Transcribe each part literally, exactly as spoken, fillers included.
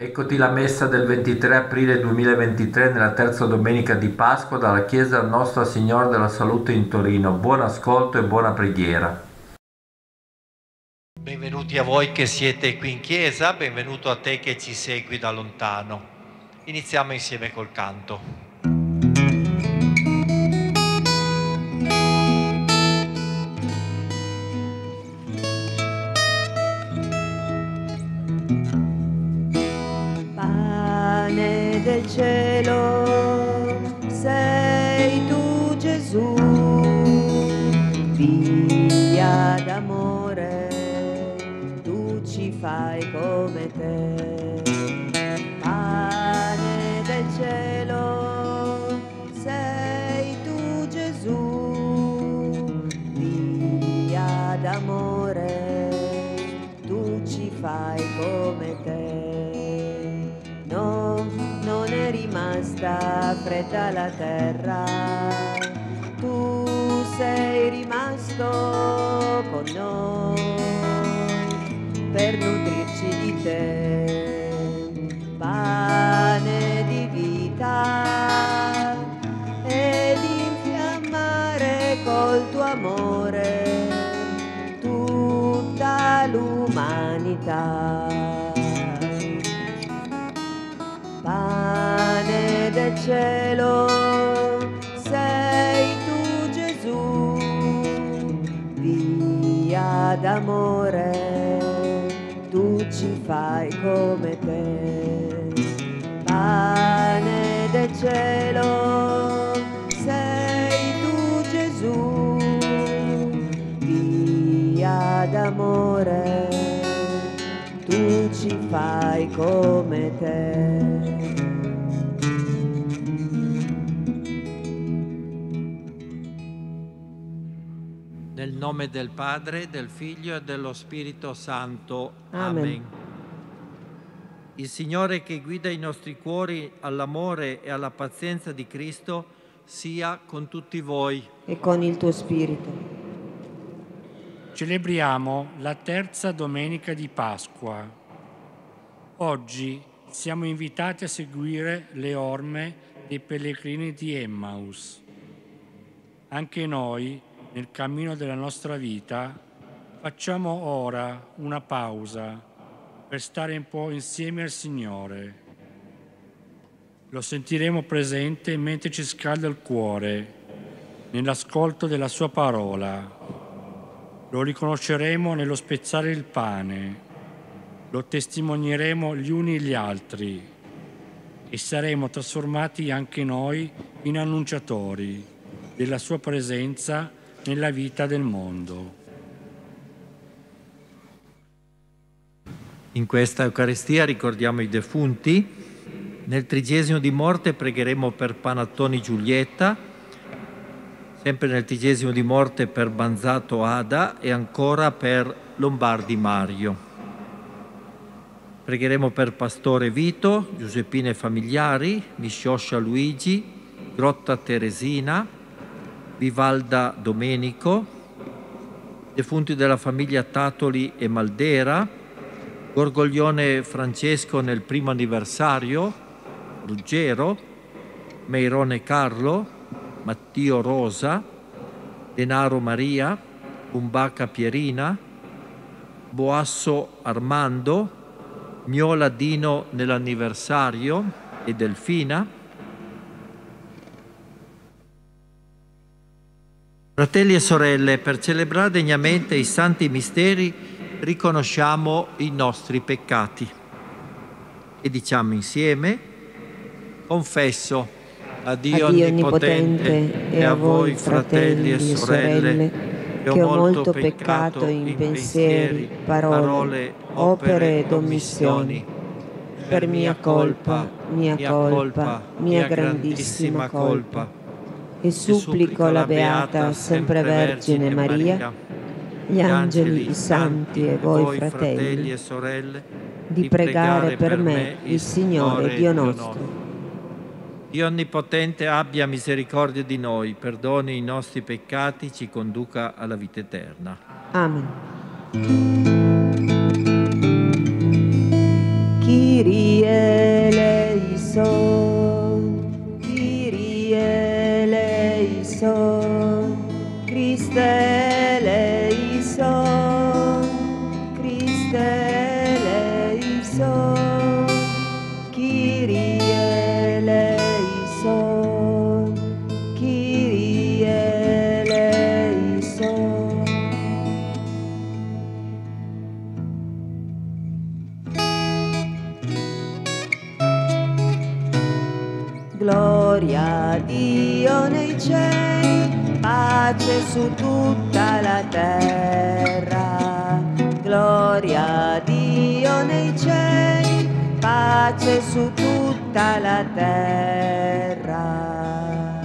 Eccoti la messa del ventitré aprile duemilaventitré nella terza domenica di Pasqua dalla Chiesa Nostra Signora della Salute in Torino. Buon ascolto e buona preghiera. Benvenuti a voi che siete qui in chiesa, benvenuto a te che ci segui da lontano. Iniziamo insieme col canto. Pane del cielo, sei tu Gesù, via d'amore, tu ci fai come te. Pane del cielo, sei tu Gesù, via d'amore, tu ci fai come te. No, non è rimasta fredda la terra, tu sei rimasto con noi per nutrirci di te. Pane di vita ed infiammare col tuo amore tutta l'umanità. Pane del cielo, sei tu Gesù, via d'amore, tu ci fai come te. Pane del cielo, sei tu Gesù, via d'amore, tu ci fai come te. Nel nome del Padre, del Figlio e dello Spirito Santo. Amen. Amen. Il Signore che guida i nostri cuori all'amore e alla pazienza di Cristo sia con tutti voi. E con il tuo spirito. Celebriamo la terza domenica di Pasqua. Oggi siamo invitati a seguire le orme dei pellegrini di Emmaus. Anche noi, nel cammino della nostra vita, facciamo ora una pausa per stare un po' insieme al Signore. Lo sentiremo presente mentre ci scalda il cuore, nell'ascolto della sua parola. Lo riconosceremo nello spezzare il pane, lo testimonieremo gli uni gli altri e saremo trasformati anche noi in annunciatori della sua presenza nella vita del mondo. In questa Eucaristia ricordiamo i defunti. Nel trigesimo di morte pregheremo per Panattoni Giulietta, sempre nel trigesimo di morte per Banzato Ada e ancora per Lombardi Mario. Pregheremo per Pastore Vito, Giuseppina e familiari, Miscioscia Luigi, Grotta Teresina, Vivalda Domenico, defunti della famiglia Tatoli e Maldera, Gorgoglione Francesco nel primo anniversario, Ruggero, Meirone Carlo, Mattio Rosa, Denaro Maria, Umbaca Pierina, Boasso Armando, Miola Dino nell'anniversario e Delfina. Fratelli e sorelle, per celebrare degnamente i santi misteri riconosciamo i nostri peccati e diciamo insieme: confesso a Dio, a Dio Onnipotente, Onnipotente e a voi fratelli e sorelle che ho molto peccato in pensieri, parole, opere ed omissioni, per mia colpa, mia colpa, mia grandissima colpa. E supplico la Beata Sempre Vergine Maria, gli angeli, i santi e voi fratelli e sorelle, di pregare per me il Signore Dio nostro. Dio Onnipotente abbia misericordia di noi, perdoni i nostri peccati, ci conduca alla vita eterna. Amen. Chi Kyrie eleison, Kyrie eleison, Christe eleison, Christe eleison, Kyrie eleison, Kyrie eleison. Gloria a Dio nei cieli, pace su tutta la terra. Gloria a Dio nei cieli, pace su tutta la terra.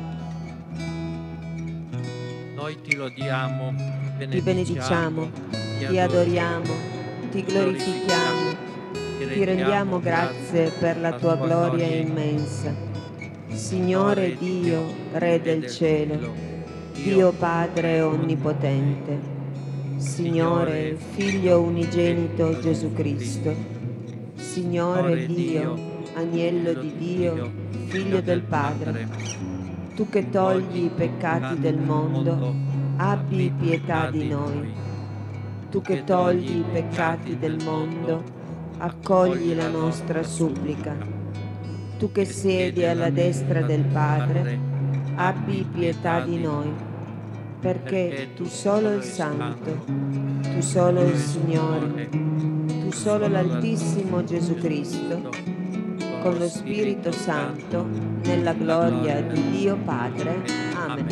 Noi ti lodiamo, Ti benediciamo, ti adoriamo, ti glorifichiamo, ti rendiamo grazie per la tua gloria immensa. Signore Dio, Re del cielo, Dio Padre onnipotente, Signore Figlio unigenito Gesù Cristo, Signore Dio, Agnello di Dio, Figlio del Padre, tu che togli i peccati del mondo, abbi pietà di noi. Tu che togli i peccati del mondo, accogli la nostra supplica. Tu che siedi alla destra del Padre, abbi pietà di noi, perché tu solo il Santo, tu solo il Signore, tu solo l'Altissimo Gesù Cristo, con lo Spirito Santo, nella gloria di Dio Padre. Amen.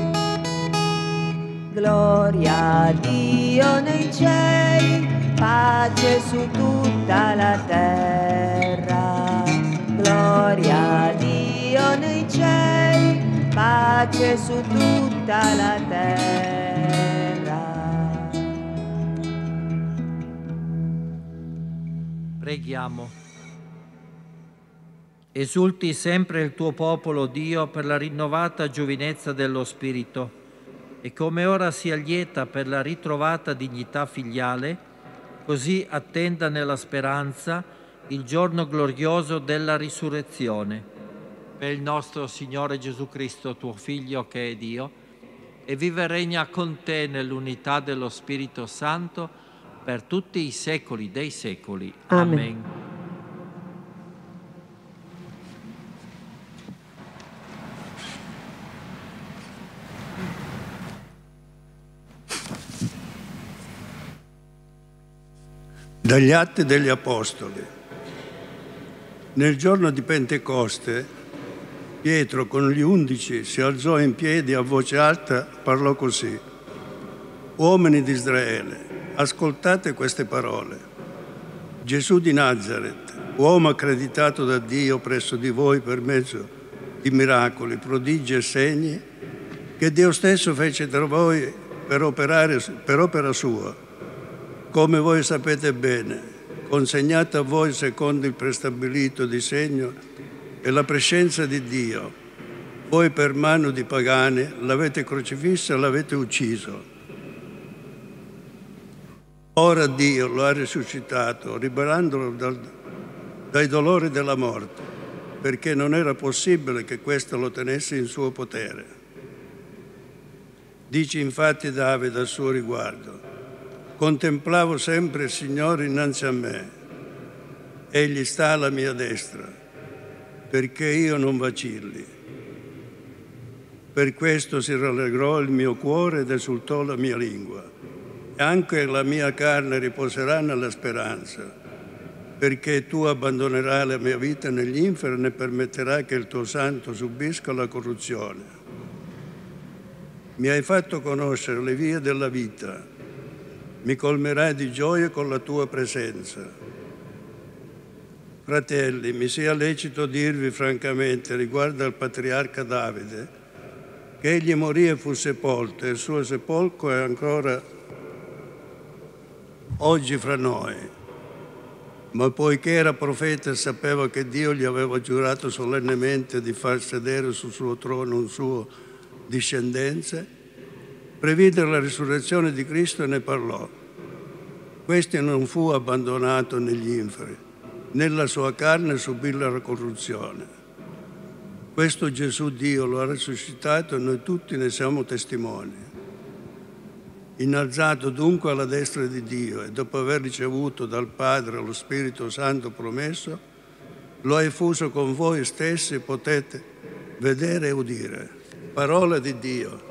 Gloria a Dio nei cieli, pace su tutta la terra. Gloria a Dio nei cieli, pace su tutta la terra. Preghiamo. Esulti sempre il tuo popolo, Dio, per la rinnovata giovinezza dello Spirito, e come ora sia lieta per la ritrovata dignità filiale, così attenda nella speranza il giorno glorioso della risurrezione. Per il nostro Signore Gesù Cristo, tuo Figlio che è Dio, e vive e regna con te nell'unità dello Spirito Santo per tutti i secoli dei secoli. Amen. Amen. Dagli Atti degli Apostoli. Nel giorno di Pentecoste, Pietro con gli undici si alzò in piedi a voce alta, parlò così: uomini di Israele, ascoltate queste parole. Gesù di Nazaret, uomo accreditato da Dio presso di voi per mezzo di miracoli, prodigi e segni, che Dio stesso fece tra voi per operare, per opera sua, come voi sapete bene, consegnato a voi secondo il prestabilito disegno e la prescienza di Dio. Voi per mano di pagani l'avete crocifisso e l'avete ucciso. Ora Dio lo ha risuscitato, liberandolo dal, dai dolori della morte, perché non era possibile che questo lo tenesse in suo potere. Dice infatti Davide a suo riguardo: contemplavo sempre il Signore innanzi a me, Egli sta alla mia destra, perché io non vacilli. Per questo si rallegrò il mio cuore ed esultò la mia lingua, e anche la mia carne riposerà nella speranza, perché tu abbandonerai la mia vita negli inferi e permetterai che il tuo santo subisca la corruzione. Mi hai fatto conoscere le vie della vita, mi colmerai di gioia con la tua presenza. Fratelli, mi sia lecito dirvi francamente riguardo al patriarca Davide, che egli morì e fu sepolto, e il suo sepolcro è ancora oggi fra noi. Ma poiché era profeta e sapeva che Dio gli aveva giurato solennemente di far sedere sul suo trono un suo discendente, previde la risurrezione di Cristo e ne parlò. Questi non fu abbandonato negli inferi, nella sua carne subì la corruzione. Questo Gesù Dio lo ha risuscitato e noi tutti ne siamo testimoni. Innalzato dunque alla destra di Dio e dopo aver ricevuto dal Padre lo Spirito Santo promesso, lo ha effuso con voi stessi e potete vedere e udire. Parola di Dio.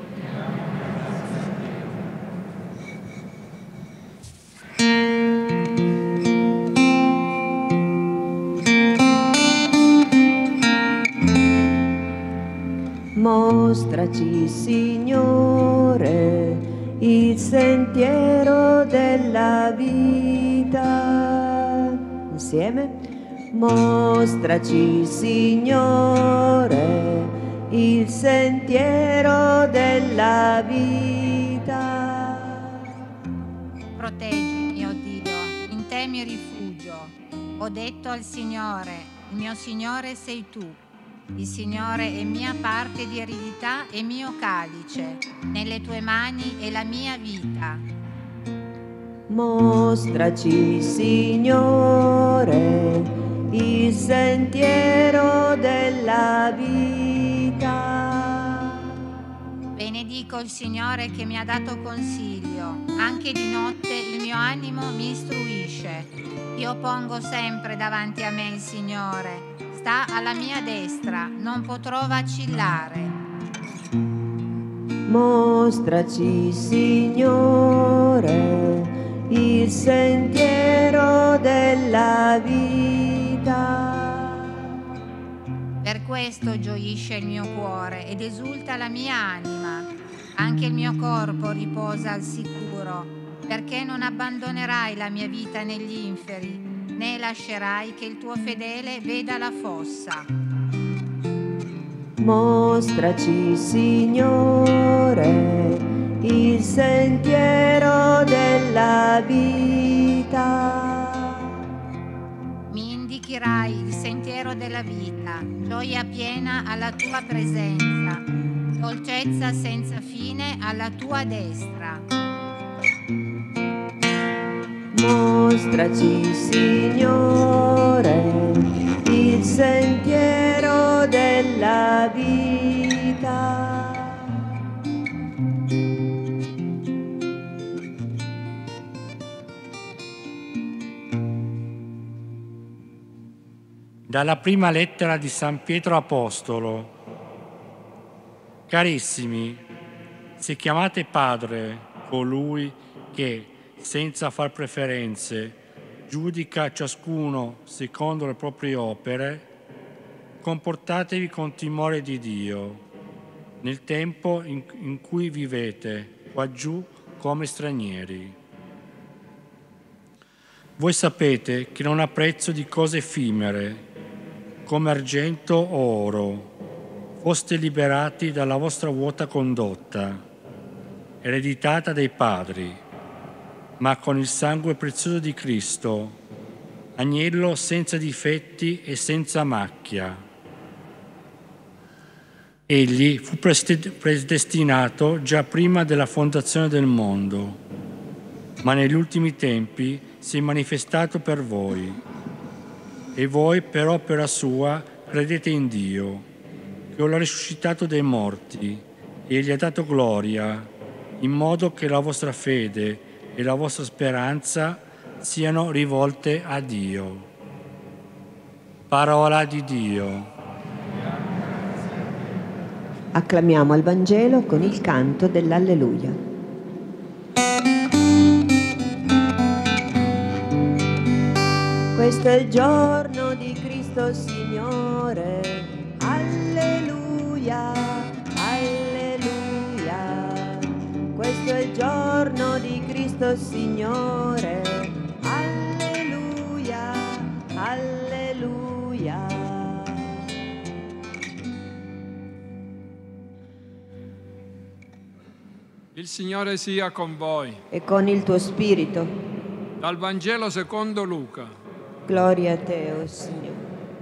Mostraci, Signore, il sentiero della vita. Insieme. Mostraci, Signore, il sentiero della vita. Proteggimi, o Dio, in te mi rifugio. Ho detto al Signore, il mio Signore sei tu. Il Signore è mia parte di eredità e mio calice. Nelle tue mani è la mia vita. Mostraci, Signore, il sentiero della vita. Benedico il Signore che mi ha dato consiglio. Anche di notte il mio animo mi istruisce. Io pongo sempre davanti a me il Signore. Sta alla mia destra, non potrò vacillare. Mostraci, Signore, il sentiero della vita. Per questo gioisce il mio cuore ed esulta la mia anima. Anche il mio corpo riposa al sicuro, perché non abbandonerai la mia vita negli inferi, né lascerai che il tuo fedele veda la fossa. Mostraci, Signore, il sentiero della vita. Mi indicherai il sentiero della vita, gioia piena alla tua presenza, dolcezza senza fine alla tua destra. Mostraci, Signore, il sentiero della vita. Dalla prima lettera di San Pietro Apostolo. Carissimi, se chiamate Padre colui che, senza far preferenze, giudica ciascuno secondo le proprie opere, comportatevi con timore di Dio, nel tempo in, in cui vivete qua giù come stranieri. Voi sapete che non ha prezzo di cose effimere, come argento o oro, foste liberati dalla vostra vuota condotta, ereditata dai padri, ma con il sangue prezioso di Cristo, agnello senza difetti e senza macchia. Egli fu predestinato già prima della fondazione del mondo, ma negli ultimi tempi si è manifestato per voi. E voi, per opera sua, credete in Dio, che lo ha risuscitato dai morti e gli ha dato gloria, in modo che la vostra fede e la vostra speranza siano rivolte a Dio. Parola di Dio. Acclamiamo il Vangelo con il canto dell'Alleluia. Questo è il giorno di Cristo Signore. Alleluia, alleluia. Questo è il giorno di Cristo Signore. Alleluia, alleluia. Il Signore sia con voi. E con il tuo spirito. Dal Vangelo secondo Luca. Gloria a te, o Signore.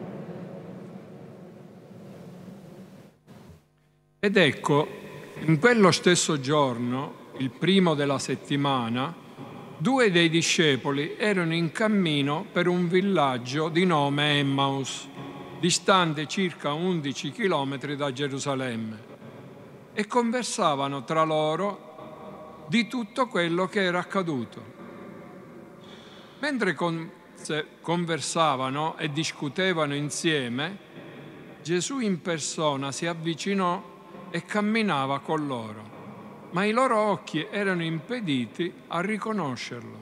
Ed ecco, in quello stesso giorno, il primo della settimana, due dei discepoli erano in cammino per un villaggio di nome Emmaus, distante circa undici chilometri da Gerusalemme, e conversavano tra loro di tutto quello che era accaduto. Mentre con- conversavano e discutevano insieme, Gesù in persona si avvicinò e camminava con loro, ma i loro occhi erano impediti a riconoscerlo.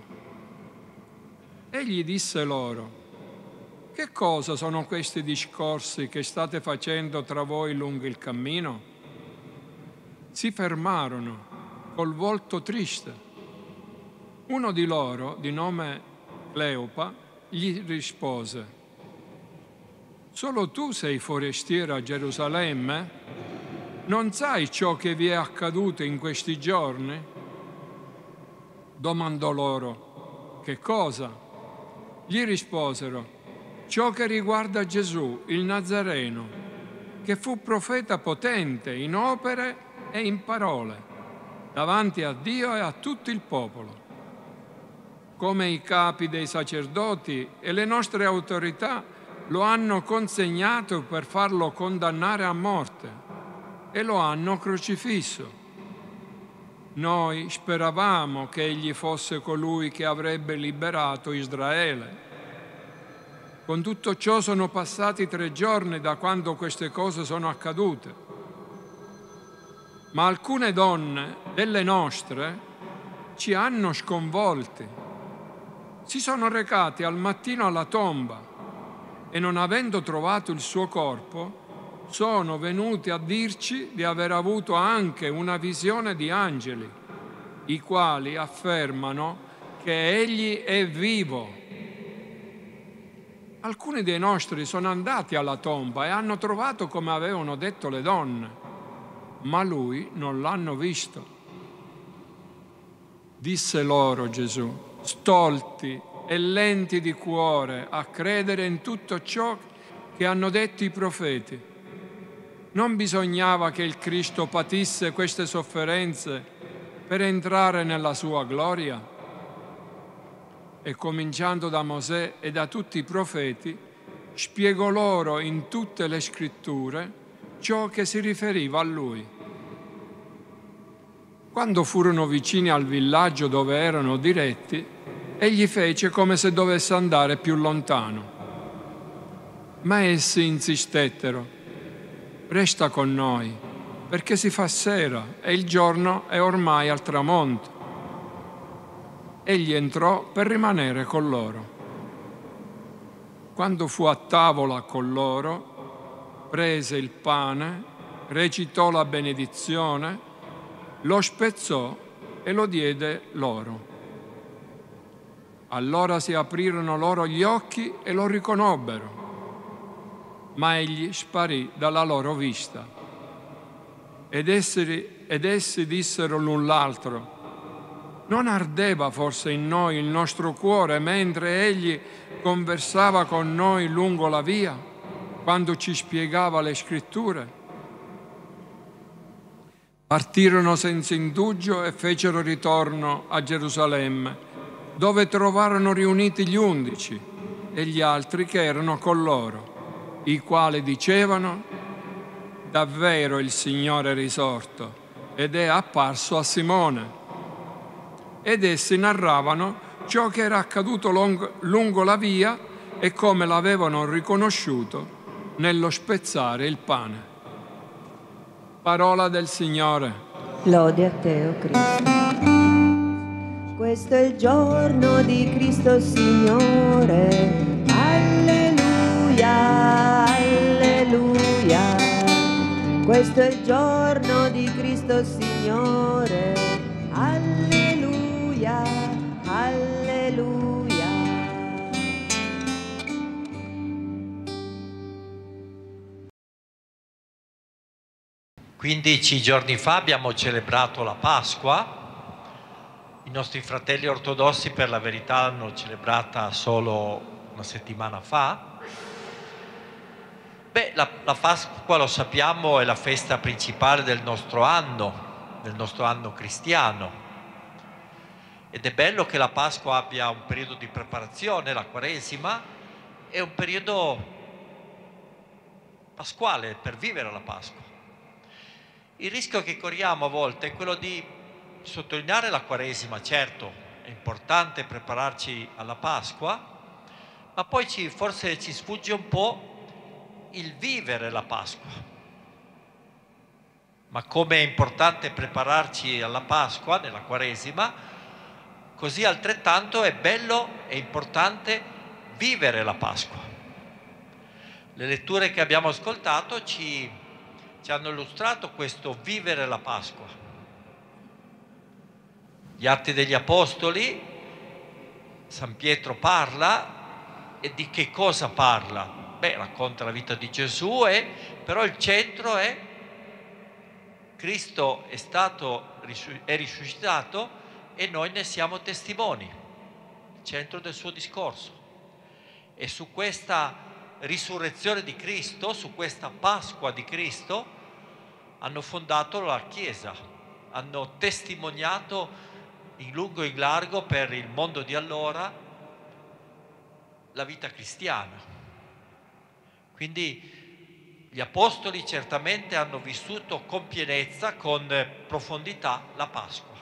Egli disse loro: «Che cosa sono questi discorsi che state facendo tra voi lungo il cammino?» Si fermarono col volto triste. Uno di loro, di nome Cleopa, gli rispose: «Solo tu sei forestiero a Gerusalemme? Non sai ciò che vi è accaduto in questi giorni?» Domandò loro: «Che cosa?» Gli risposero: «Ciò che riguarda Gesù, il Nazareno, che fu profeta potente in opere e in parole, davanti a Dio e a tutto il popolo. Come i capi dei sacerdoti e le nostre autorità lo hanno consegnato per farlo condannare a morte e lo hanno crocifisso. Noi speravamo che egli fosse colui che avrebbe liberato Israele. Con tutto ciò sono passati tre giorni da quando queste cose sono accadute. Ma alcune donne delle nostre ci hanno sconvolti. Si sono recati al mattino alla tomba e, non avendo trovato il suo corpo, sono venuti a dirci di aver avuto anche una visione di angeli, i quali affermano che egli è vivo. Alcuni dei nostri sono andati alla tomba e hanno trovato come avevano detto le donne, ma lui non l'hanno visto». Disse loro Gesù: «Stolti e lenti di cuore a credere in tutto ciò che hanno detto i profeti. Non bisognava che il Cristo patisse queste sofferenze per entrare nella sua gloria?» E cominciando da Mosè e da tutti i profeti, spiegò loro in tutte le scritture ciò che si riferiva a lui. Quando furono vicini al villaggio dove erano diretti, egli fece come se dovesse andare più lontano. Ma essi insistettero: «Resta con noi, perché si fa sera e il giorno è ormai al tramonto». Egli entrò per rimanere con loro. Quando fu a tavola con loro, prese il pane, recitò la benedizione, lo spezzò e lo diede loro. Allora si aprirono loro gli occhi e lo riconobbero, ma egli sparì dalla loro vista. Ed essi, ed essi dissero l'un l'altro: «Non ardeva forse in noi il nostro cuore mentre egli conversava con noi lungo la via, quando ci spiegava le scritture?» Partirono senza indugio e fecero ritorno a Gerusalemme, dove trovarono riuniti gli undici e gli altri che erano con loro, i quali dicevano: «Davvero il Signore è risorto ed è apparso a Simone». Ed essi narravano ciò che era accaduto lungo la via e come l'avevano riconosciuto nello spezzare il pane. Parola del Signore. Lode a te, o Cristo. Questo è il giorno di Cristo Signore. Alleluia, alleluia. Questo è il giorno di Cristo Signore. Alleluia, alleluia. quindici giorni fa abbiamo celebrato la Pasqua. I nostri fratelli ortodossi, per la verità, l'hanno celebrata solo una settimana fa. Beh, la, la Pasqua, lo sappiamo, è la festa principale del nostro anno, del nostro anno cristiano. Ed è bello che la Pasqua abbia un periodo di preparazione, la Quaresima, è un periodo pasquale per vivere la Pasqua. Il rischio che corriamo a volte è quello di sottolineare la Quaresima, certo, è importante prepararci alla Pasqua, ma poi ci, forse ci sfugge un po' il vivere la Pasqua. Ma come è importante prepararci alla Pasqua, nella Quaresima, così altrettanto è bello e importante vivere la Pasqua. Le letture che abbiamo ascoltato ci, ci hanno illustrato questo vivere la Pasqua. Gli Atti degli Apostoli, San Pietro parla, e di che cosa parla? Beh, racconta la vita di Gesù, e, però il centro è Cristo è stato, è risuscitato e noi ne siamo testimoni, il centro del suo discorso. E su questa risurrezione di Cristo, su questa Pasqua di Cristo, hanno fondato la Chiesa, hanno testimoniato in lungo e in largo per il mondo di allora la vita cristiana. Quindi gli apostoli certamente hanno vissuto con pienezza, con profondità la Pasqua.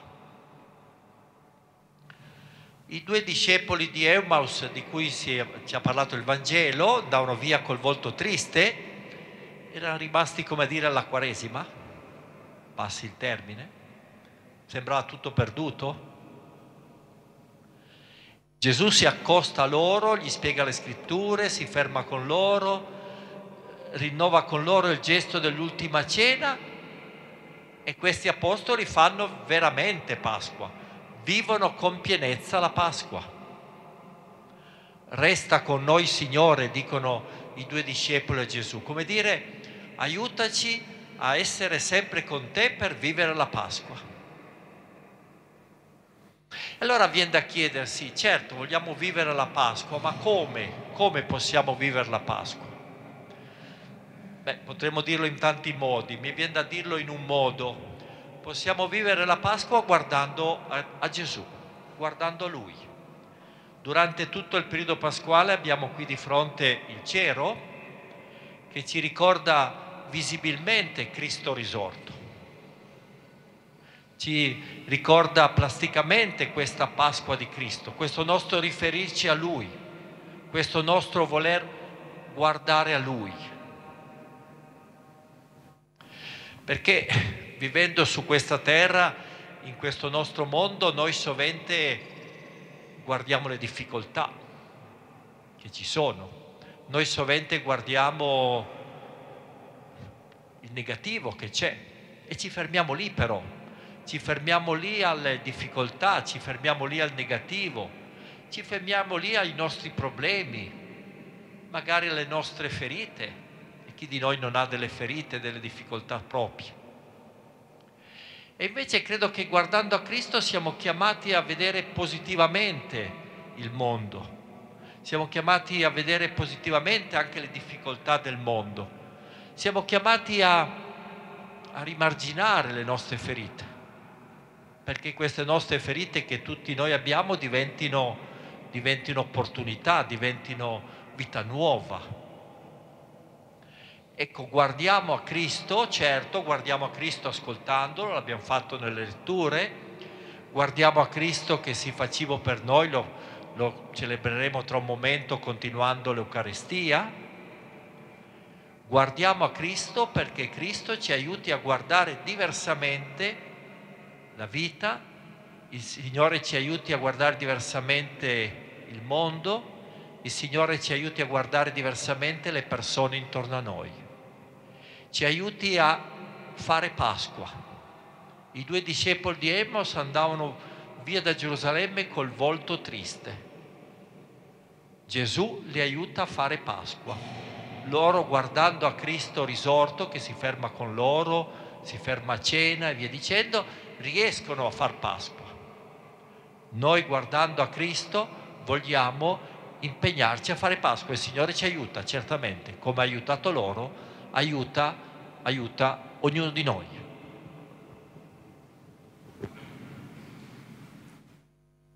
I due discepoli di Emmaus, di cui si è, ci ha parlato il Vangelo, andavano via col volto triste, erano rimasti, come a dire, alla Quaresima, passi il termine, sembrava tutto perduto. Gesù si accosta a loro, gli spiega le scritture, si ferma con loro, rinnova con loro il gesto dell'ultima cena, e questi apostoli fanno veramente Pasqua, vivono con pienezza la Pasqua. Resta con noi, Signore, dicono i due discepoli a Gesù, come dire, aiutaci a essere sempre con te per vivere la Pasqua. Allora viene da chiedersi, certo, vogliamo vivere la Pasqua, ma come? Come possiamo vivere la Pasqua? Beh, potremmo dirlo in tanti modi, mi viene da dirlo in un modo. Possiamo vivere la Pasqua guardando a, a Gesù, guardando a Lui. Durante tutto il periodo pasquale abbiamo qui di fronte il cero che ci ricorda visibilmente Cristo risorto. Ci ricorda plasticamente questa Pasqua di Cristo, questo nostro riferirci a Lui, questo nostro voler guardare a Lui. Perché vivendo su questa terra, in questo nostro mondo, noi sovente guardiamo le difficoltà che ci sono, noi sovente guardiamo il negativo che c'è e ci fermiamo lì però. Ci fermiamo lì alle difficoltà, ci fermiamo lì al negativo, ci fermiamo lì ai nostri problemi, magari alle nostre ferite. E chi di noi non ha delle ferite, delle difficoltà proprie? E invece credo che guardando a Cristo siamo chiamati a vedere positivamente il mondo, siamo chiamati a vedere positivamente anche le difficoltà del mondo, siamo chiamati a, a rimarginare le nostre ferite, perché queste nostre ferite che tutti noi abbiamo diventino, diventino opportunità, diventino vita nuova. Ecco, guardiamo a Cristo, certo, guardiamo a Cristo ascoltandolo, l'abbiamo fatto nelle letture, guardiamo a Cristo che si faceva per noi, lo, lo celebreremo tra un momento continuando l'Eucaristia. Guardiamo a Cristo perché Cristo ci aiuti a guardare diversamente la vita, il Signore ci aiuti a guardare diversamente il mondo, il Signore ci aiuti a guardare diversamente le persone intorno a noi, ci aiuti a fare Pasqua. I due discepoli di Emmaus andavano via da Gerusalemme col volto triste. Gesù li aiuta a fare Pasqua. Loro, guardando a Cristo risorto che si ferma con loro, si ferma a cena e via dicendo, riescono a far Pasqua. Noi, guardando a Cristo, vogliamo impegnarci a fare Pasqua. Il Signore ci aiuta, certamente, come ha aiutato loro, aiuta, aiuta ognuno di noi.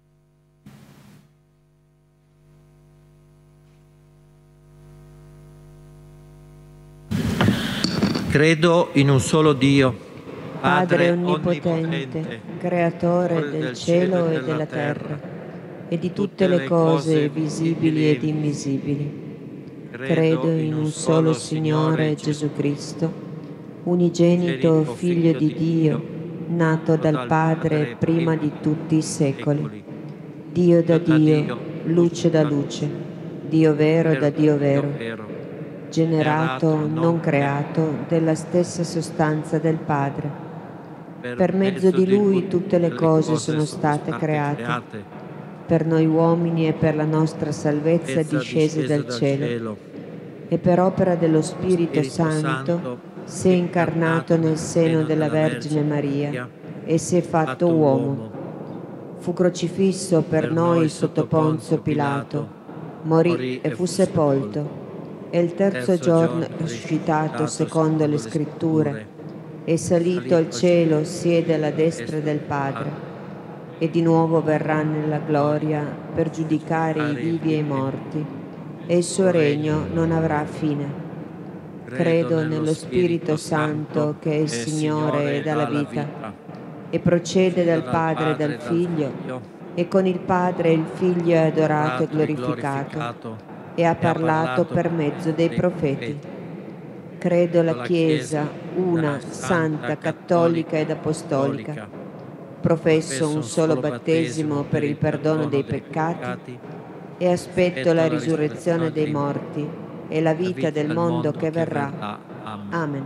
Credo in un solo Dio, Padre onnipotente, creatore del cielo e della terra, e di tutte le cose visibili ed invisibili. Credo in un solo Signore Gesù Cristo, unigenito Figlio di Dio, nato dal Padre prima di tutti i secoli. Dio da Dio, luce da luce, Dio vero da Dio vero, generato, non creato, della stessa sostanza del Padre. Per mezzo di Lui tutte le cose sono state create, per noi uomini e per la nostra salvezza discese dal cielo, e per opera dello Spirito Santo si è incarnato nel seno della Vergine Maria e si è fatto uomo. Fu crocifisso per noi sotto Ponzio Pilato, morì e fu sepolto, e il terzo giorno risuscitato secondo le Scritture, è salito al cielo, siede alla destra del Padre, e di nuovo verrà nella gloria per giudicare i vivi e i morti, e il suo regno non avrà fine. Credo nello Spirito Santo, che è il Signore e dà la vita, e procede dal Padre e dal Figlio, e con il Padre il Figlio è adorato e glorificato, e ha parlato per mezzo dei profeti. Credo alla Chiesa, una, santa, cattolica ed apostolica. Professo un solo battesimo per il perdono dei peccati e aspetto la risurrezione dei morti e la vita del mondo che verrà. Amen.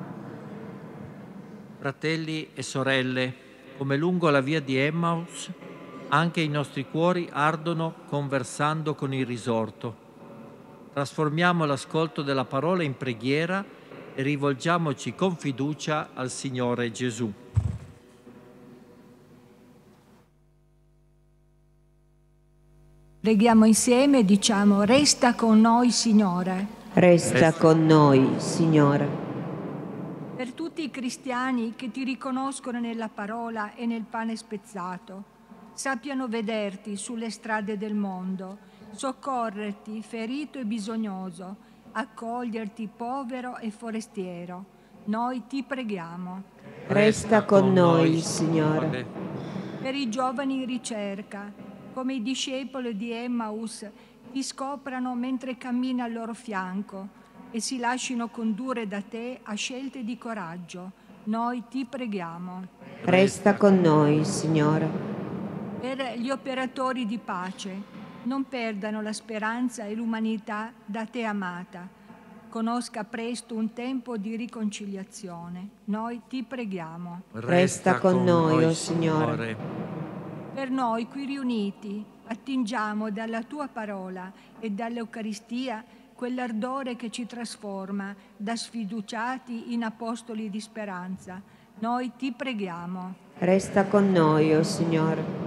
Fratelli e sorelle, come lungo la via di Emmaus, anche i nostri cuori ardono conversando con il risorto. Trasformiamo l'ascolto della parola in preghiera e rivolgiamoci con fiducia al Signore Gesù. Preghiamo insieme e diciamo: resta con noi, Signore. Resta, resta con noi, Signore. Per tutti i cristiani che ti riconoscono nella parola e nel pane spezzato, sappiano vederti sulle strade del mondo, soccorrerti ferito e bisognoso, accoglierti povero e forestiero. Noi ti preghiamo. Resta con noi, Signore. Per i giovani in ricerca, come i discepoli di Emmaus, ti scoprano mentre cammini al loro fianco e si lascino condurre da te a scelte di coraggio. Noi ti preghiamo. Resta con noi, Signore. Per gli operatori di pace, non perdano la speranza e l'umanità da te amata. Conosca presto un tempo di riconciliazione. Noi ti preghiamo. Resta con noi, o Signore. Per noi qui riuniti, attingiamo dalla tua parola e dall'Eucaristia quell'ardore che ci trasforma da sfiduciati in apostoli di speranza. Noi ti preghiamo. Resta con noi, o Signore.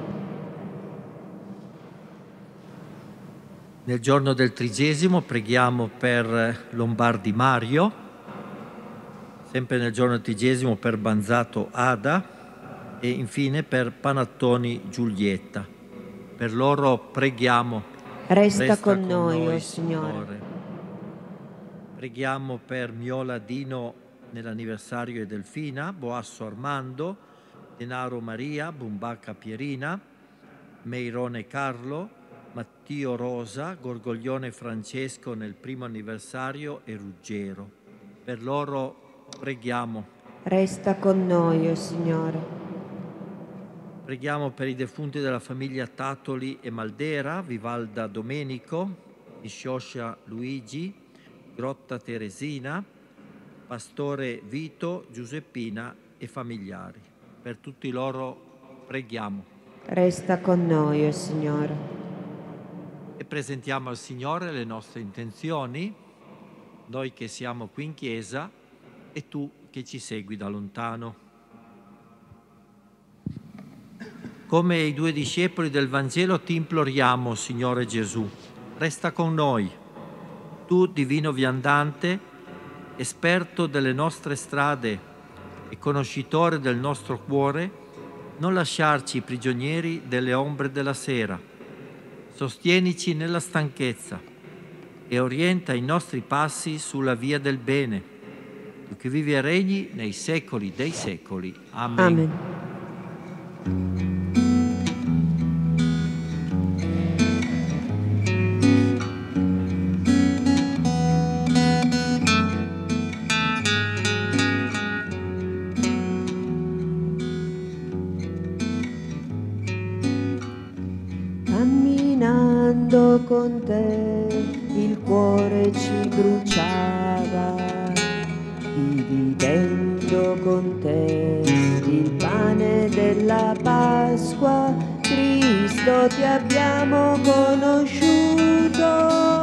Nel giorno del trigesimo preghiamo per Lombardi Mario, sempre nel giorno del trigesimo per Banzato Ada e infine per Panattoni Giulietta. Per loro preghiamo. Resta, Resta con, con noi, noi, o Signore. Signore. Preghiamo per Miola Dino nell'anniversario e Delfina, Boasso Armando, Denaro Maria, Bumbacca Pierina, Meirone Carlo, Mattio Rosa, Gorgoglione Francesco nel primo anniversario e Ruggero. Per loro preghiamo. Resta con noi, o Signore. Preghiamo per i defunti della famiglia Tatoli e Maldera, Vivalda Domenico, Iscioscia Luigi, Grotta Teresina, Pastore Vito, Giuseppina e familiari. Per tutti loro preghiamo. Resta con noi, o Signore. E presentiamo al Signore le nostre intenzioni, noi che siamo qui in chiesa e tu che ci segui da lontano. Come i due discepoli del Vangelo ti imploriamo, Signore Gesù, resta con noi. Tu, divino viandante, esperto delle nostre strade e conoscitore del nostro cuore, non lasciarci prigionieri delle ombre della sera. Sostienici nella stanchezza e orienta i nostri passi sulla via del bene. tu che vivi e regni nei secoli dei secoli. Amen. Amen. Camminando con te il cuore ci bruciava, dividendo con te il pane della Pasqua, Cristo ti abbiamo conosciuto.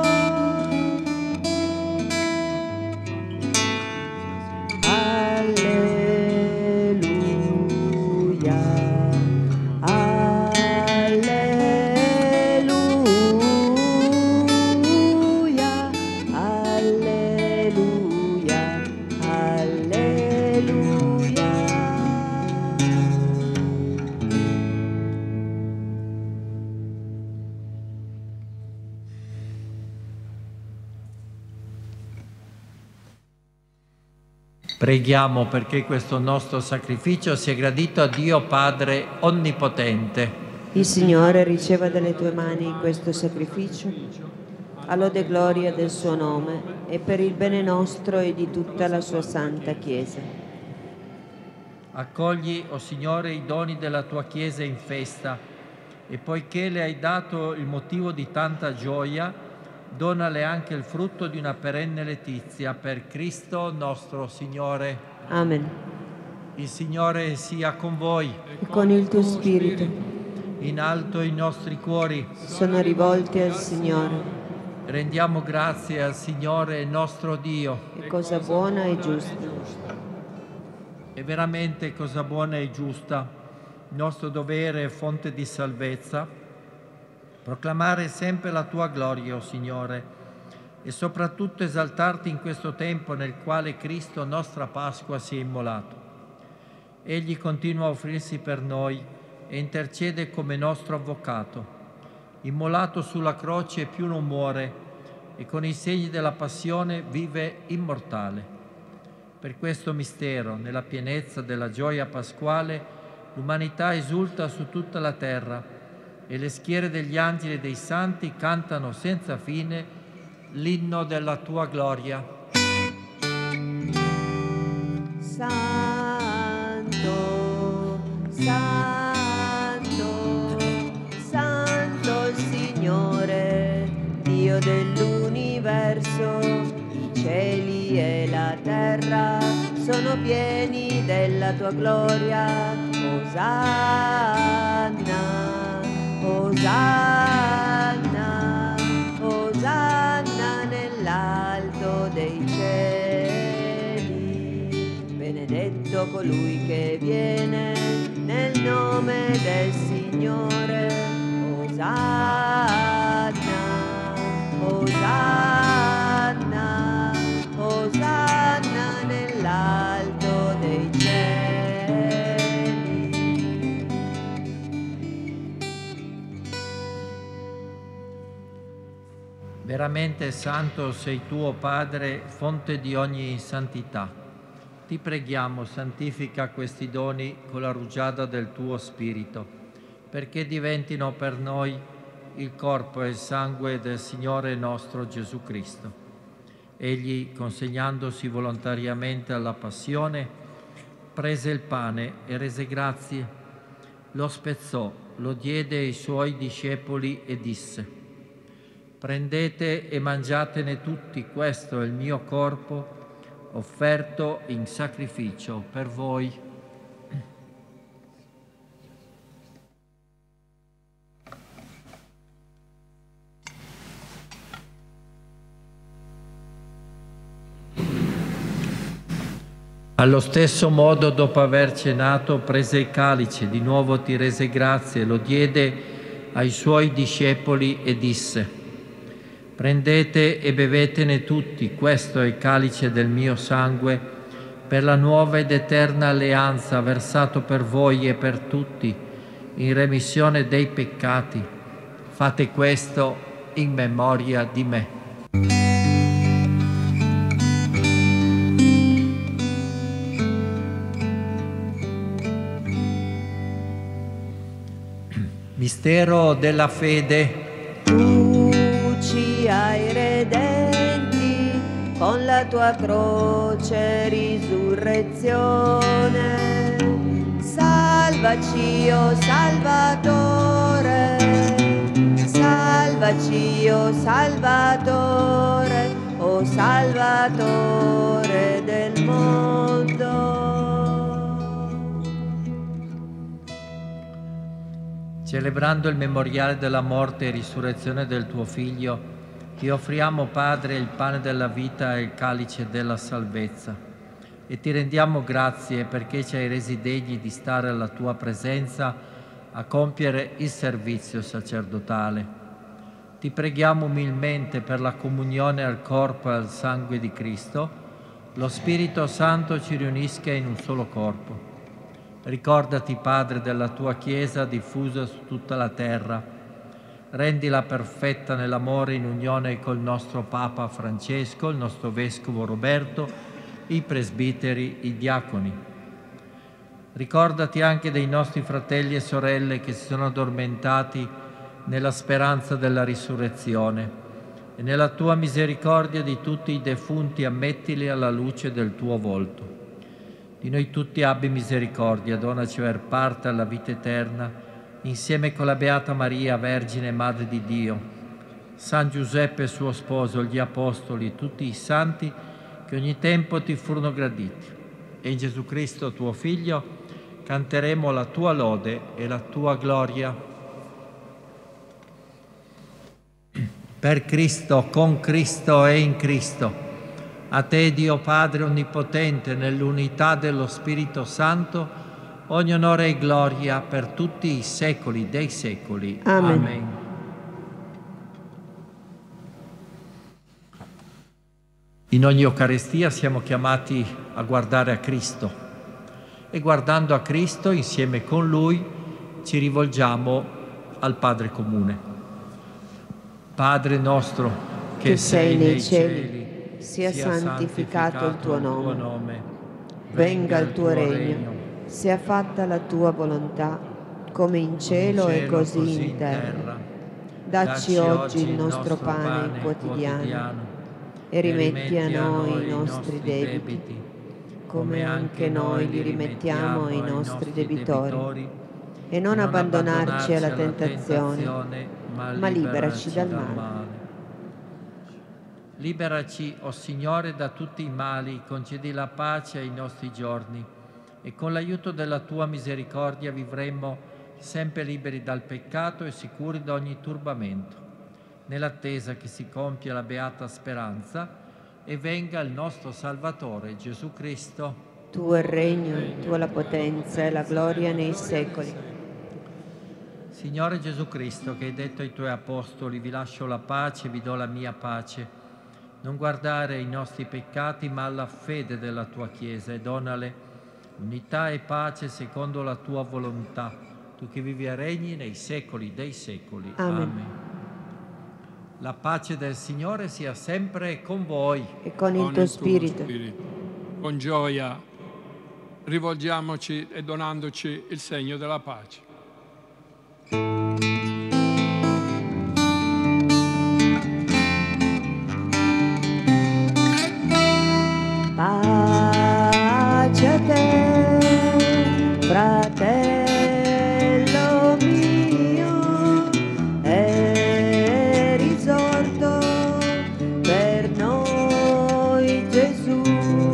Preghiamo perché questo nostro sacrificio sia gradito a Dio Padre Onnipotente. Il Signore riceva dalle tue mani questo sacrificio, a lode e gloria del suo nome e per il bene nostro e di tutta la sua santa Chiesa. Accogli, o Signore, i doni della tua Chiesa in festa e poiché le hai dato il motivo di tanta gioia, donale anche il frutto di una perenne letizia per Cristo nostro Signore. Amen. Il Signore sia con voi. E con il tuo spirito. In alto i nostri cuori sono rivolti al Signore. Rendiamo grazie al Signore nostro Dio. È cosa buona e giusta. È veramente cosa buona e giusta, nostro dovere e fonte di salvezza, proclamare sempre la tua gloria, o Signore, e soprattutto esaltarti in questo tempo nel quale Cristo, nostra Pasqua, si è immolato. Egli continua a offrirsi per noi e intercede come nostro avvocato. Immolato sulla croce più non muore e con i segni della passione vive immortale. Per questo mistero, nella pienezza della gioia pasquale, l'umanità esulta su tutta la terra e le schiere degli angeli e dei santi cantano senza fine l'inno della tua gloria. Santo, Santo, Santo il Signore, Dio dell'universo, i cieli e la terra sono pieni della tua gloria. Osanna. Osanna, Osanna nell'alto dei cieli. Benedetto colui che viene nel nome del Signore. Osanna, Osanna, Osanna nell'alto dei cieli. Veramente santo sei tu, o Padre, fonte di ogni santità. Ti preghiamo, santifica questi doni con la rugiada del tuo Spirito, perché diventino per noi il corpo e il sangue del Signore nostro Gesù Cristo. Egli, consegnandosi volontariamente alla passione, prese il pane e rese grazie, lo spezzò, lo diede ai suoi discepoli e disse: prendete e mangiatene tutti, questo è il mio corpo offerto in sacrificio per voi. Allo stesso modo, dopo aver cenato, prese il calice, di nuovo ti rese grazie, lo diede ai suoi discepoli e disse: prendete e bevetene tutti, questo è il calice del mio sangue, per la nuova ed eterna alleanza, versato per voi e per tutti, in remissione dei peccati. Fate questo in memoria di me. Mistero della fede. Tu ci hai redenti con la tua croce risurrezione. Salvaci, o Salvatore, salvaci, o Salvatore, o Salvatore del mondo. Celebrando il memoriale della morte e risurrezione del tuo Figlio, ti offriamo, Padre, il pane della vita e il calice della salvezza. E ti rendiamo grazie perché ci hai resi degni di stare alla tua presenza a compiere il servizio sacerdotale. Ti preghiamo umilmente per la comunione al corpo e al sangue di Cristo, lo Spirito Santo ci riunisca in un solo corpo. Ricordati, Padre, della tua Chiesa diffusa su tutta la terra. Rendila perfetta nell'amore in unione col nostro Papa Francesco, il nostro Vescovo Roberto, i presbiteri, i diaconi. Ricordati anche dei nostri fratelli e sorelle che si sono addormentati nella speranza della risurrezione e nella tua misericordia di tutti i defunti ammettili alla luce del tuo volto. Di noi tutti abbi misericordia, donaci aver parte alla vita eterna, insieme con la Beata Maria, Vergine e Madre di Dio, San Giuseppe suo sposo, gli Apostoli e tutti i santi che ogni tempo ti furono graditi. E in Gesù Cristo, tuo Figlio, canteremo la tua lode e la tua gloria. Per Cristo, con Cristo e in Cristo. A te, Dio Padre Onnipotente, nell'unità dello Spirito Santo, ogni onore e gloria per tutti i secoli dei secoli. Amen. Amen. In ogni Eucaristia siamo chiamati a guardare a Cristo e guardando a Cristo, insieme con Lui, ci rivolgiamo al Padre comune. Padre nostro, che, che sei nei cieli, cieli, sia santificato il tuo nome, venga il tuo regno, sia fatta la tua volontà, come in cielo e così in terra. Dacci oggi il nostro pane quotidiano e rimetti a noi i nostri debiti, come anche noi li rimettiamo ai nostri debitori, e non abbandonarci alla tentazione, ma liberaci dal male. Liberaci, o Signore, da tutti i mali, concedi la pace ai nostri giorni e con l'aiuto della tua misericordia vivremo sempre liberi dal peccato e sicuri da ogni turbamento, nell'attesa che si compia la beata speranza e venga il nostro Salvatore Gesù Cristo. Tuo il regno, tua la potenza e la gloria nei secoli. Signore Gesù Cristo, che hai detto ai tuoi apostoli: vi lascio la pace, vi do la mia pace, non guardare ai nostri peccati, ma alla fede della tua Chiesa, e donale unità e pace secondo la tua volontà, tu che vivi e regni nei secoli dei secoli. Amen. Amen. La pace del Signore sia sempre con voi. E con il Con tuo il spirito. spirito. Con gioia rivolgiamoci e donandoci il segno della pace. Pace a te, fratello mio, è risorto per noi Gesù.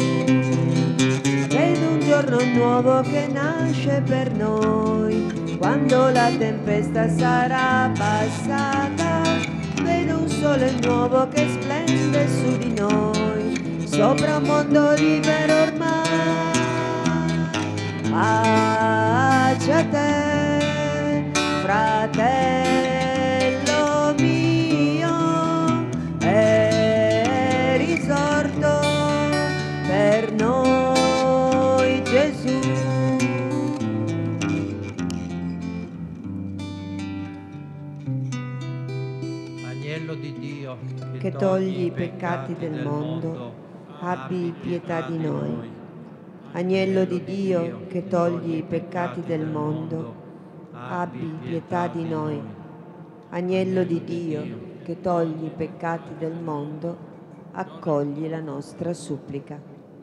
Vedo un giorno nuovo che nasce per noi, quando la tempesta sarà passata. Vedo un sole nuovo che splende su di noi, sopra un mondo libero ormai. Pace a te, fratello mio, è risorto per noi Gesù. Agnello di Dio, Che togli i peccati del mondo, abbi pietà di noi. Agnello di Dio, che togli i peccati del mondo, abbi pietà di noi. Agnello di Dio, che togli i peccati del mondo, accogli la nostra supplica.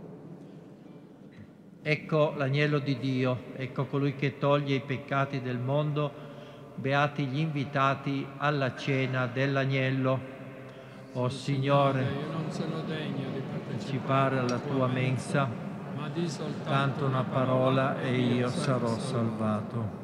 Ecco l'agnello di Dio, ecco colui che toglie i peccati del mondo. Beati gli invitati alla cena dell'agnello. O Signore, io non sono degno di partecipare alla tua mensa, ma di soltanto tanto una parola e io sarò salvato.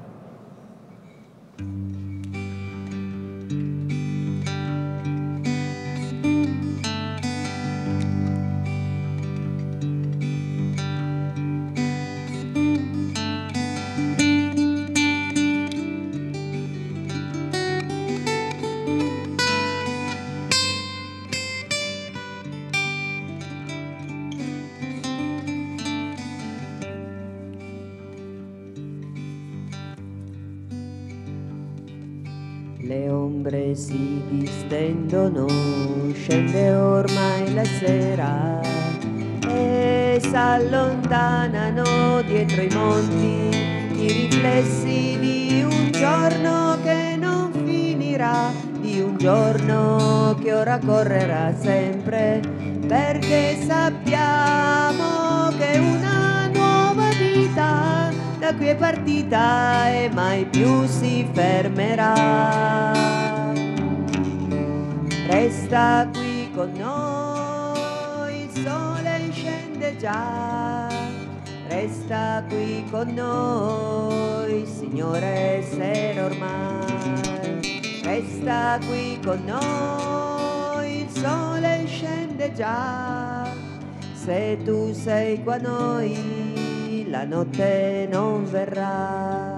Le ombre si distendono, scende ormai la sera e s'allontanano dietro i monti i riflessi di un giorno che non finirà, di un giorno che ora correrà sempre, perché sappiamo che una nuova vita da qui è partita e mai più si fermerà. Resta qui con noi, il sole scende già. Resta qui con noi, Signore, sera ormai. Resta qui con noi, il sole scende già. Se tu sei qua noi, la notte non verrà.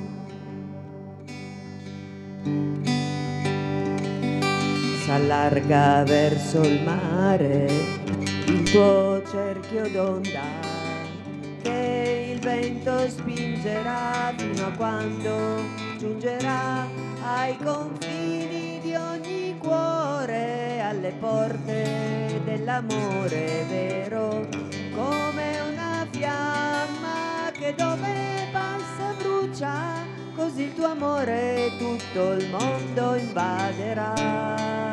S'allarga verso il mare il tuo cerchio d'onda, che il vento spingerà fino a quando giungerà ai confini di ogni cuore, alle porte dell'amore vero, come una fiamma che dove passa brucia, così il tuo amore tutto il mondo invaderà.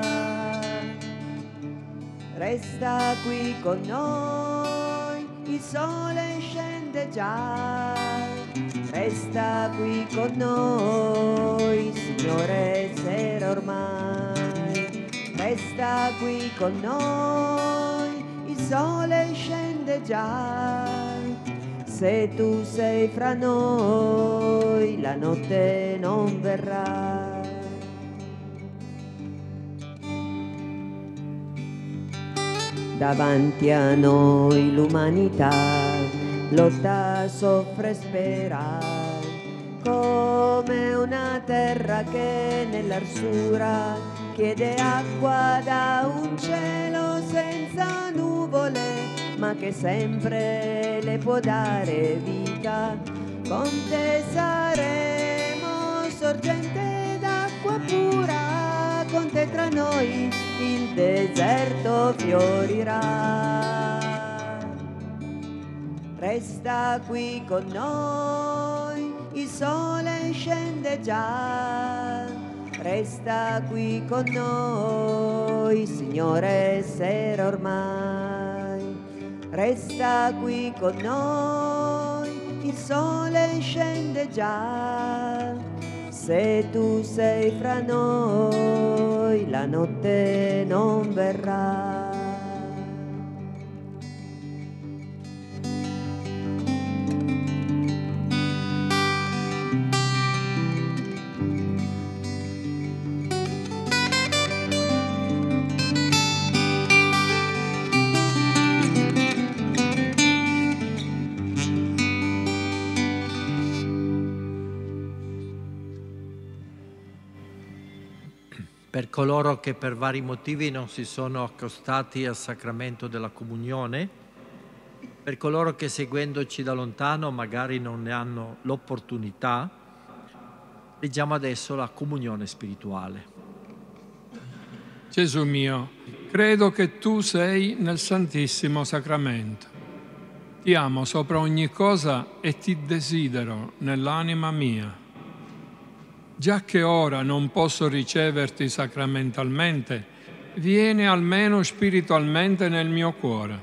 Resta qui con noi, il sole scende già. Resta qui con noi, Signore, sera ormai. Resta qui con noi, il sole scende già. Se tu sei fra noi, la notte non verrà. Davanti a noi l'umanità lotta, soffre, spera, come una terra che nell'arsura chiede acqua da un cielo senza nuvole, ma che sempre le può dare vita. Con te saremo sorgente d'acqua pura, con te tra noi il deserto fiorirà. Resta qui con noi, il sole scende già. Resta qui con noi, Signore, sera ormai. Resta qui con noi, il sole scende già. Se tu sei fra noi, la notte non verrà. Per coloro che per vari motivi non si sono accostati al sacramento della comunione, per coloro che seguendoci da lontano magari non ne hanno l'opportunità, leggiamo adesso la comunione spirituale. Gesù mio, credo che tu sei nel Santissimo Sacramento. Ti amo sopra ogni cosa e ti desidero nell'anima mia. già che ora non posso riceverti sacramentalmente, vieni almeno spiritualmente nel mio cuore.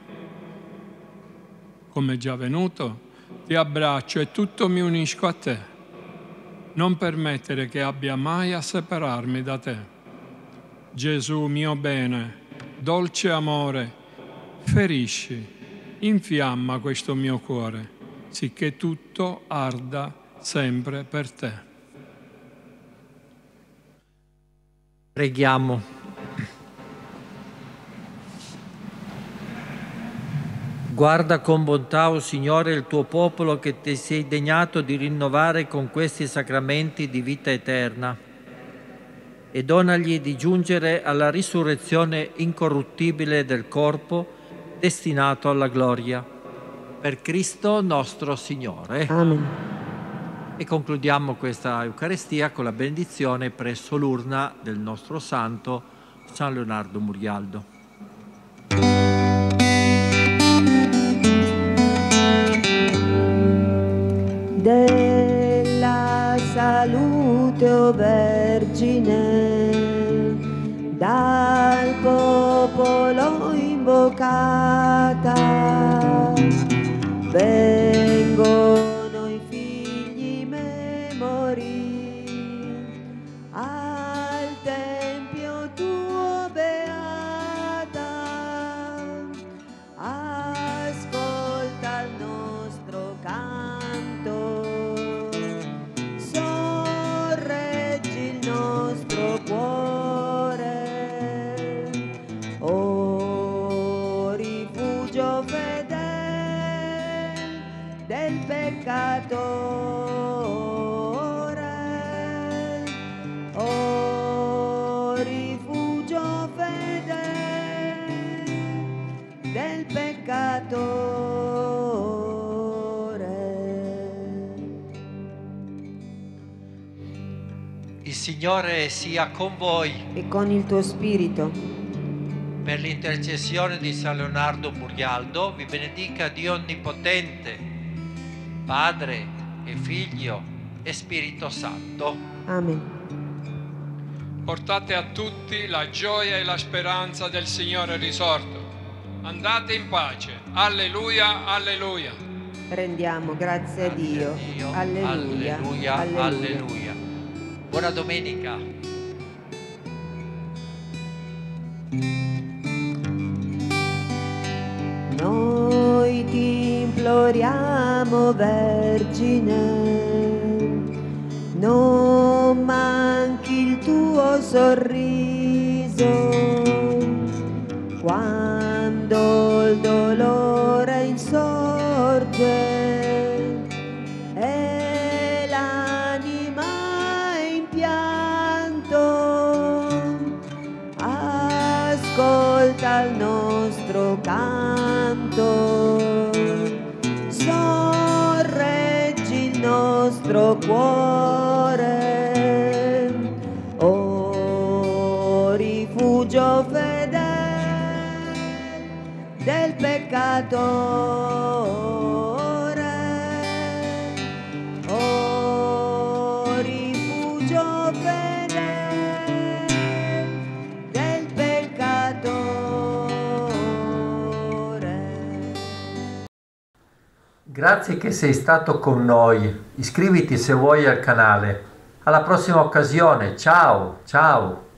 Come già venuto, ti abbraccio e tutto mi unisco a te. Non permettere che abbia mai a separarmi da te. Gesù mio bene, dolce amore, ferisci, infiamma questo mio cuore, sicché tutto arda sempre per te. Preghiamo. Guarda con bontà, o Signore, il tuo popolo che ti sei degnato di rinnovare con questi sacramenti di vita eterna e donagli di giungere alla risurrezione incorruttibile del corpo destinato alla gloria. Per Cristo nostro Signore. Amen. E concludiamo questa Eucaristia con la benedizione presso l'urna del nostro santo San Leonardo Murialdo. Della salute, o Vergine, dal popolo invocata, vengono i figli memori al tempio tuo beata, ascolta il nostro canto, sorreggi il nostro cuore, o rifugio fedele del peccatore, o rifugio fedele del peccatore. Il Signore sia con voi. E con il tuo spirito. Per l'intercessione di San Leonardo Murialdo vi benedica Dio Onnipotente, Padre e Figlio e Spirito Santo. Amen. Portate a tutti la gioia e la speranza del Signore risorto. Andate in pace. Alleluia, alleluia. Rendiamo grazie a Dio. Dio. Alleluia, Alleluia, alleluia. alleluia. Buona domenica. Noi ti imploriamo, Vergine, non manchi il tuo sorriso quando il dolore insorge e l'anima in pianto. Ascolta il nostro canto, sorreggi il nostro cuore, o rifugio fedele del peccatore, o rifugio fedele del peccatore. Grazie che sei stato con noi. Iscriviti se vuoi al canale. Alla prossima occasione. Ciao, ciao.